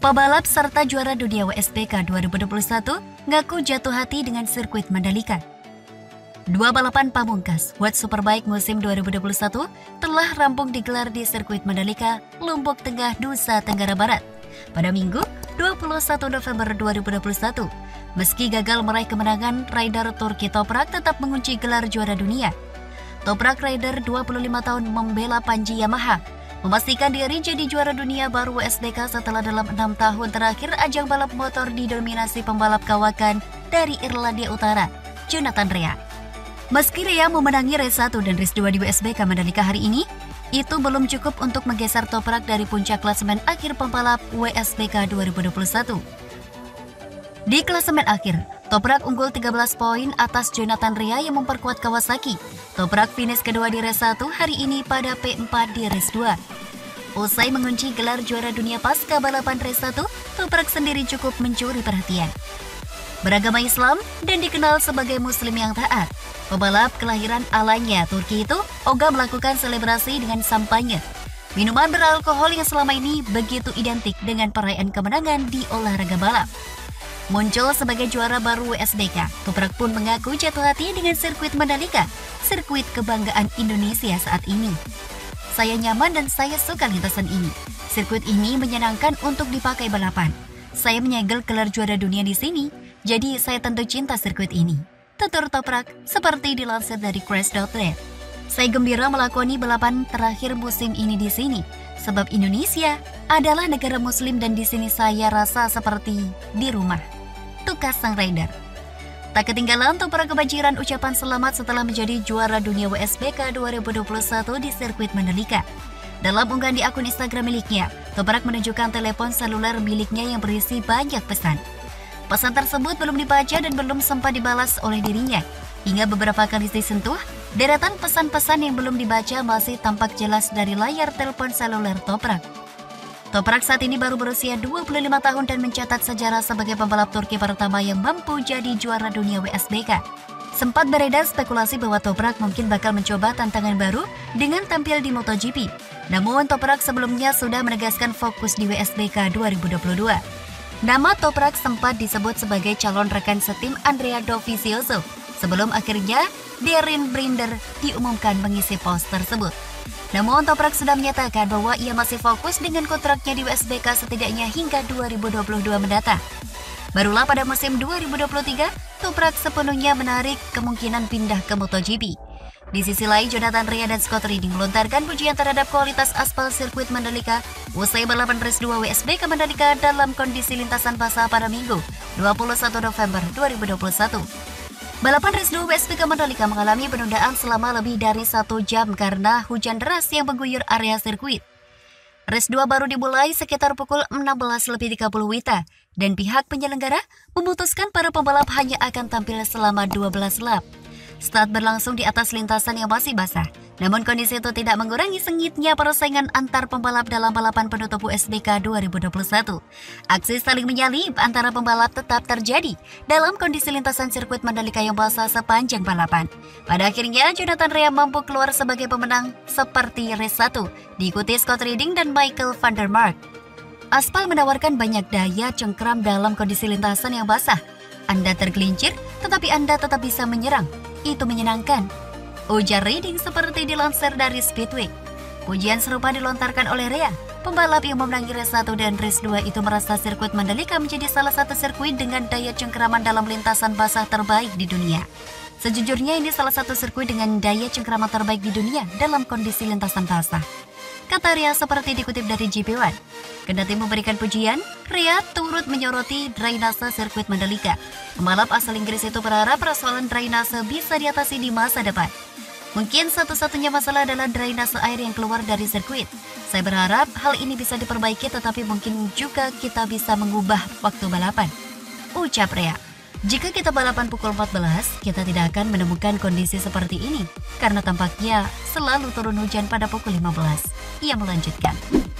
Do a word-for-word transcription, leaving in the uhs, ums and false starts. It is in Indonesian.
Pebalap serta juara dunia W S B K dua ribu dua puluh satu ngaku jatuh hati dengan sirkuit Mandalika. Dua balapan pamungkas World Superbike musim dua ribu dua puluh satu telah rampung digelar di sirkuit Mandalika, Lombok Tengah, Nusa Tenggara Barat pada Minggu dua puluh satu November dua ribu dua puluh satu. Meski gagal meraih kemenangan, rider Turki Toprak tetap mengunci gelar juara dunia. Toprak, rider dua puluh lima tahun, membela Panji Yamaha, memastikan diri jadi juara dunia baru W S B K setelah dalam enam tahun terakhir ajang balap motor didominasi pembalap kawakan dari Irlandia Utara, Jonathan Rea. Meski Rea memenangi race satu dan race dua di W S B K Mandalika hari ini, itu belum cukup untuk menggeser Toprak dari puncak klasemen akhir pembalap W S B K dua ribu dua puluh satu. Di klasemen akhir, Toprak unggul tiga belas poin atas Jonathan Rea yang memperkuat Kawasaki. Toprak finish kedua di race satu hari ini pada P empat di race dua. Usai mengunci gelar juara dunia pasca balapan race satu, Toprak sendiri cukup mencuri perhatian. Beragama Islam dan dikenal sebagai Muslim yang taat, pebalap kelahiran Alanya, Turki itu ogah melakukan selebrasi dengan sampanye. Minuman beralkohol yang selama ini begitu identik dengan perayaan kemenangan di olahraga balap. Muncul sebagai juara baru W S B K, Toprak pun mengaku jatuh hati dengan sirkuit Mandalika, sirkuit kebanggaan Indonesia saat ini. Saya nyaman dan saya suka lintasan ini. Sirkuit ini menyenangkan untuk dipakai balapan. Saya menyegel gelar juara dunia di sini, jadi saya tentu cinta sirkuit ini, tutur Toprak seperti dilansir dari crash dot net. Saya gembira melakoni balapan terakhir musim ini di sini, sebab Indonesia adalah negara muslim dan di sini saya rasa seperti di rumah, tukas sang rider. Tak ketinggalan Toprak kebanjiran ucapan selamat setelah menjadi juara dunia W S B K dua ribu dua puluh satu di sirkuit Mandalika. Dalam unggahan di akun Instagram miliknya, Toprak menunjukkan telepon seluler miliknya yang berisi banyak pesan. Pesan tersebut belum dibaca dan belum sempat dibalas oleh dirinya. Hingga beberapa kali disentuh, deretan pesan-pesan yang belum dibaca masih tampak jelas dari layar telepon seluler Toprak. Toprak saat ini baru berusia dua puluh lima tahun dan mencatat sejarah sebagai pembalap Turki pertama yang mampu jadi juara dunia W S B K. Sempat beredar spekulasi bahwa Toprak mungkin bakal mencoba tantangan baru dengan tampil di MotoGP. Namun Toprak sebelumnya sudah menegaskan fokus di W S B K dua ribu dua puluh dua. Nama Toprak sempat disebut sebagai calon rekan setim Andrea Dovizioso sebelum akhirnya Darryn Binder diumumkan mengisi pos tersebut. Namun Toprak sudah menyatakan bahwa ia masih fokus dengan kontraknya di W S B K setidaknya hingga dua ribu dua puluh dua mendatang. Barulah pada musim dua ribu dua puluh tiga, Toprak sepenuhnya menarik kemungkinan pindah ke MotoGP. Di sisi lain, Jonathan Rea dan Scott Redding melontarkan pujian terhadap kualitas aspal sirkuit Mandalika usai balapan race dua W S B K Mandalika dalam kondisi lintasan basah pada Minggu dua puluh satu November dua ribu dua puluh satu. Balapan race dua W S B K Mandalika mengalami penundaan selama lebih dari satu jam karena hujan deras yang mengguyur area sirkuit. Race dua baru dimulai sekitar pukul enam belas lebih tiga puluh W I T A dan pihak penyelenggara memutuskan para pembalap hanya akan tampil selama dua belas lap. Start berlangsung di atas lintasan yang masih basah, namun kondisi itu tidak mengurangi sengitnya persaingan antar pembalap dalam balapan penutup W S B K dua ribu dua puluh satu. Aksi saling menyalip antara pembalap tetap terjadi dalam kondisi lintasan sirkuit Mandalika yang basah sepanjang balapan. Pada akhirnya, Jonathan Rea mampu keluar sebagai pemenang seperti race satu, diikuti Scott Redding dan Michael van der Mark. Aspal menawarkan banyak daya cengkram dalam kondisi lintasan yang basah. Anda tergelincir, tetapi Anda tetap bisa menyerang. Itu menyenangkan, ujar Redding seperti dilansir dari Speedweek. Pujian serupa dilontarkan oleh Rea. Pembalap yang memenangi race satu dan race dua itu merasa sirkuit Mandalika menjadi salah satu sirkuit dengan daya cengkraman dalam lintasan basah terbaik di dunia. Sejujurnya ini salah satu sirkuit dengan daya cengkraman terbaik di dunia dalam kondisi lintasan basah, kata Rea seperti dikutip dari G P One. Kendati memberikan pujian, Rea turut menyoroti drainase sirkuit Mandalika. Pembalap asal Inggris itu berharap persoalan drainase bisa diatasi di masa depan. Mungkin satu-satunya masalah adalah drainase air yang keluar dari sirkuit. Saya berharap hal ini bisa diperbaiki, tetapi mungkin juga kita bisa mengubah waktu balapan, ucap Rea. Jika kita balapan pukul empat belas, kita tidak akan menemukan kondisi seperti ini, karena tampaknya selalu turun hujan pada pukul lima belas. Ia melanjutkan.